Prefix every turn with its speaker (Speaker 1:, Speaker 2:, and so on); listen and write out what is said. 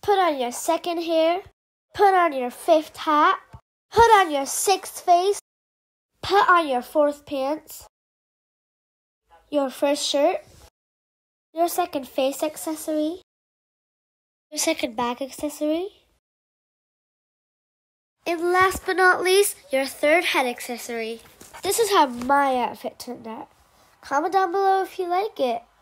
Speaker 1: Put on your second hair. Put on your fifth hat. Put on your sixth face. Put on your fourth pants. Your first shirt. Your second face accessory. Your second back accessory. And last but not least, your third head accessory. This is how my outfit turned out. Comment down below if you like it.